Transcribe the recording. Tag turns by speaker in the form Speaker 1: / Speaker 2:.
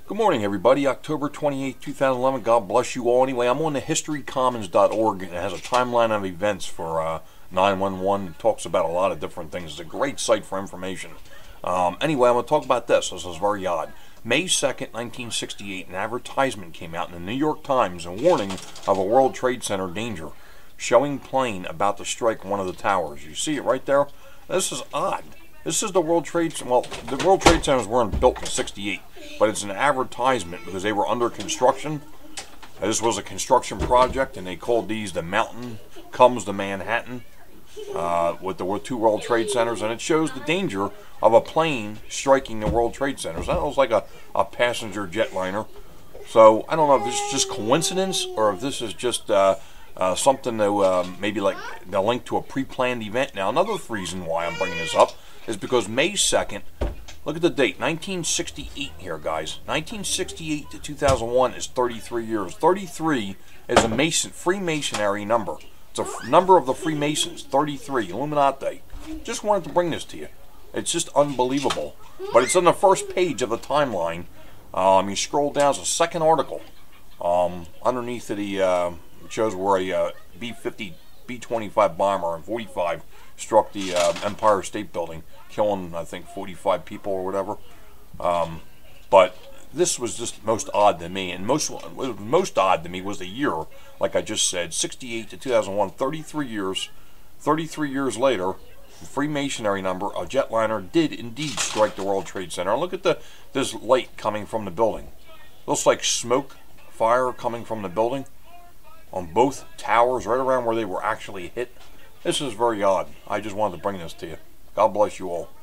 Speaker 1: Good morning, everybody. October 28th, 2011. God bless you all. Anyway, I'm on the historycommons.org, and it has a timeline of events for 9/11. It talks about a lot of different things. It's a great site for information. Anyway, I'm going to talk about this. This is very odd. May 2nd, 1968, an advertisement came out in the New York Times, a warning of a World Trade Center danger, showing plane about to strike one of the towers. You see it right there? This is odd. This is the World Trade Center. Well, the World Trade Centers weren't built in '68, but it's an advertisement because they were under construction. This was a construction project, and they called these the Mountain Comes to Manhattan, with the two World Trade Centers, and it shows the danger of a plane striking the World Trade Centers. That looks like a passenger jetliner. So I don't know if this is just coincidence or if this is just something to maybe like the link to a pre-planned event. Now, another reason why I'm bringing this up is because May 2nd, look at the date, 1968 here, guys. 1968 to 2001 is 33 years. 33 is a Freemasonary number. It's a number of the Freemasons, 33, Illuminati. Just wanted to bring this to you. It's just unbelievable. But it's on the first page of the timeline. You scroll down, it's the second article. Underneath it, it shows where a B-50, B-25 bomber in 45 struck the Empire State Building, killing, I think, 45 people or whatever. But this was just most odd to me, and most odd to me was the year, like I just said, 68 to 2001, 33 years. 33 years later, the Freemasonary number, a jetliner did indeed strike the World Trade Center. Look at this light coming from the building. Looks like smoke, fire coming from the building on both towers, right around where they were actually hit. This is very odd. I just wanted to bring this to you. God bless you all.